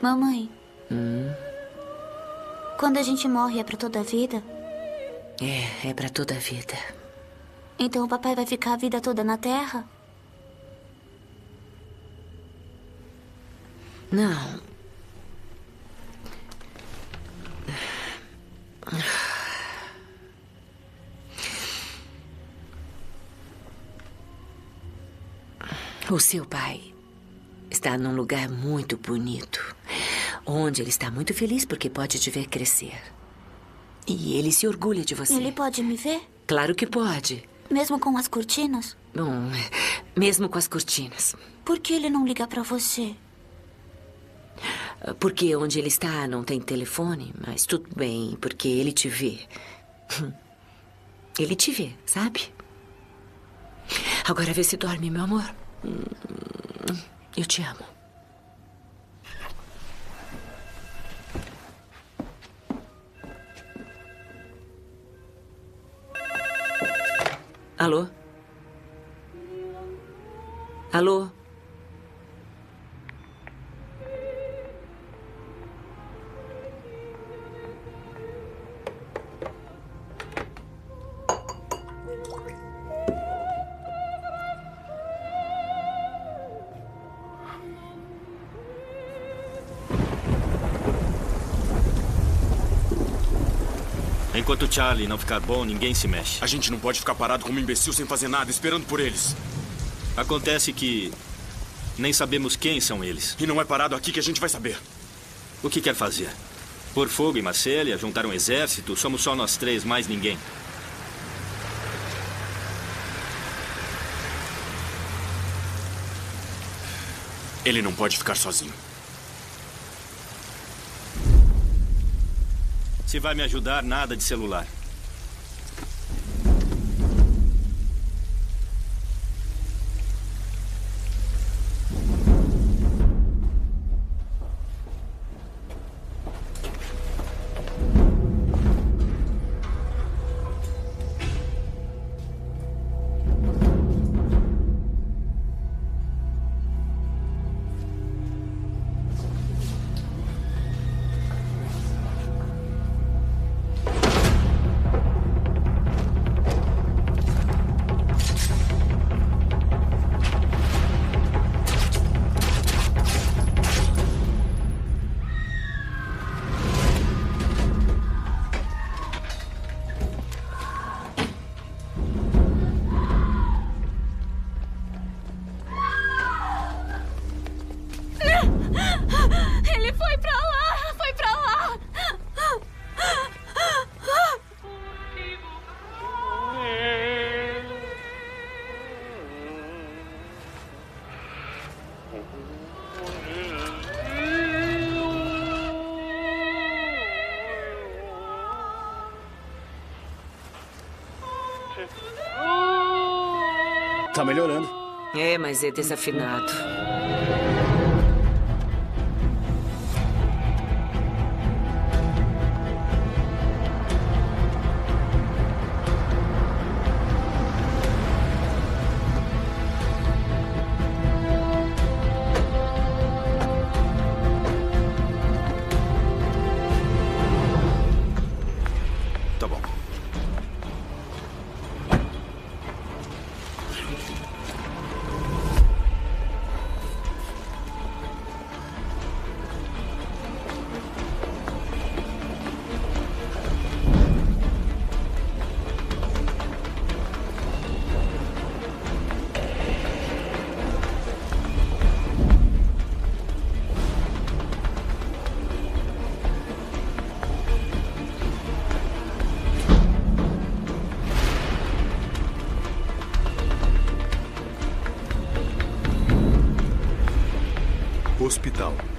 Mamãe, quando a gente morre é pra toda a vida? É pra toda a vida. Então o papai vai ficar a vida toda na Terra? Não. O seu pai está num lugar muito bonito, onde ele está muito feliz porque pode te ver crescer. E ele se orgulha de você. Ele pode me ver? Claro que pode. Mesmo com as cortinas? Bom, mesmo com as cortinas. Por que ele não liga pra você? Porque onde ele está não tem telefone, mas tudo bem, porque ele te vê. Ele te vê, sabe? Agora vê se dorme, meu amor. Eu te amo. Alô? Alô? Enquanto Charlie não ficar bom, ninguém se mexe. A gente não pode ficar parado como um imbecil sem fazer nada, esperando por eles. Acontece que nem sabemos quem são eles. E não é parado aqui que a gente vai saber. O que quer fazer? Pôr fogo em Marcélia, juntar um exército? Somos só nós três, mais ninguém. Ele não pode ficar sozinho. Se vai me ajudar, nada de celular. Ele foi pra lá! Foi pra lá! Tá melhorando. É, mas é desafinado. Tá bom. Hospital.